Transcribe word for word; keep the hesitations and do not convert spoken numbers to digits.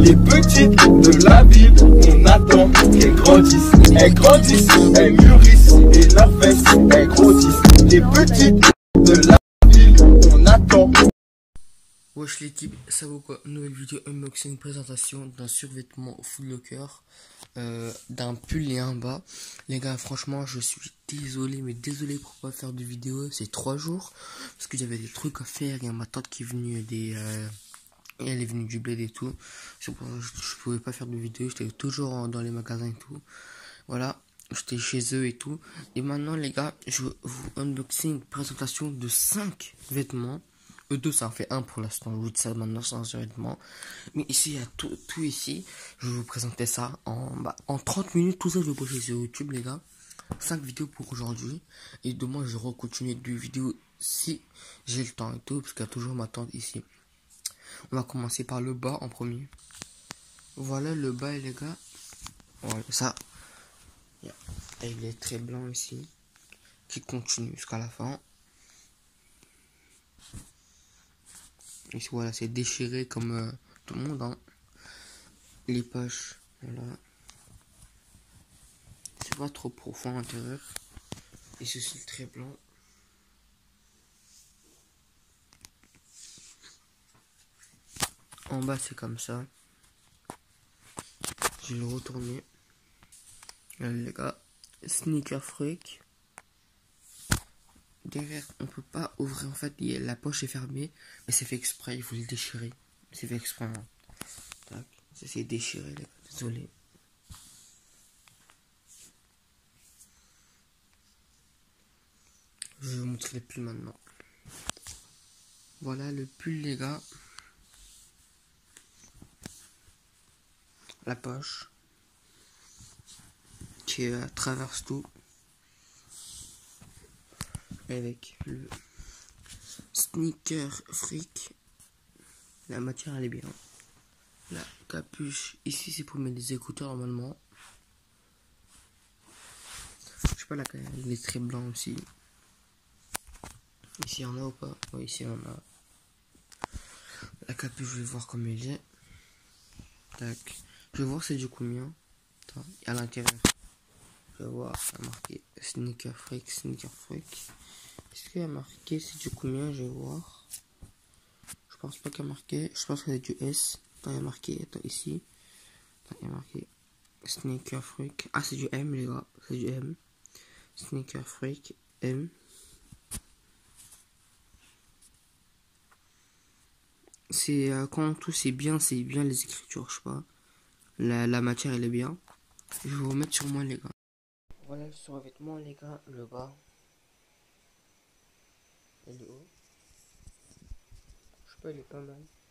Les petites de la ville, on attend qu'elles grandissent. Elles grandissent, elles mûrissent et leurs fesses, elles grossissent. Les petites de la ville, on attend. Wesh l'équipe, ça vaut quoi? Nouvelle vidéo unboxing, présentation d'un survêtement full locker, euh, d'un pull et un bas. Les gars, franchement, je suis désolé, mais désolé pour pas faire de vidéo ces trois jours. Parce que j'avais des trucs à faire, il y a ma tante qui est venue des... Euh, elle est venue du bled et tout. C'est pour ça que je, je pouvais pas faire de vidéo, j'étais toujours dans les magasins et tout. Voilà, j'étais chez eux et tout. Et maintenant les gars, je vous unboxing, présentation de cinq vêtements. E deux ça en fait un pour l'instant, je vous dis ça maintenant sans vêtements. Mais ici il y a tout, tout ici. Je vais vous présenter ça en, bah, en trente minutes. Tout ça je vais poster sur YouTube les gars. cinq vidéos pour aujourd'hui. Et demain je vais continuer deux vidéos si j'ai le temps et tout. Parce qu'il y a toujours ma tante ici. On va commencer par le bas en premier. Voilà le bas les gars. Voilà ça. Il est très blanc ici. Qui continue jusqu'à la fin. Ici voilà, c'est déchiré comme euh, tout le monde. Hein. Les poches, voilà. C'est pas trop profond à l'intérieur. Et ceci est très blanc. En bas c'est comme ça. Je vais le retourner. Là, les gars, sneaker freak. Derrière, on peut pas ouvrir en fait, la poche est fermée, mais c'est fait exprès, il faut le déchirer. C'est fait exprès. Hein. Tac, ça c'est déchiré, les gars. Désolé. Je vais vous montrer le pull maintenant. Voilà le pull, les gars. La poche qui euh, traverse tout. Avec le sneaker freak. La matière elle est bien. La capuche ici c'est pour mettre des écouteurs normalement. Je sais pas la il est très blanc aussi. Ici il y en a ou pas? Oui, ici il y en a. La capuche je vais voir comment il est. Tac. Je vais voir c'est du combien. Attends, à l'intérieur. Je vais voir, il y a marqué sneaker freak, sneaker freak. Est-ce qu'il y a marqué c'est du combien? Je vais voir. Je pense pas qu'il y a marqué. Je pense que c'est du S. Attends, il y a marqué. Attends, ici. Attends, il y a marqué sneaker freak. Ah, c'est du M, les gars. C'est du M. Sneaker freak M. C'est euh, quand tout c'est bien, c'est bien les écritures, je sais pas. La, la matière elle est bien. Je vais vous remettre sur moi les gars. Voilà le survêtement les gars, le bas. Et le haut. Je sais pas, il est pas mal.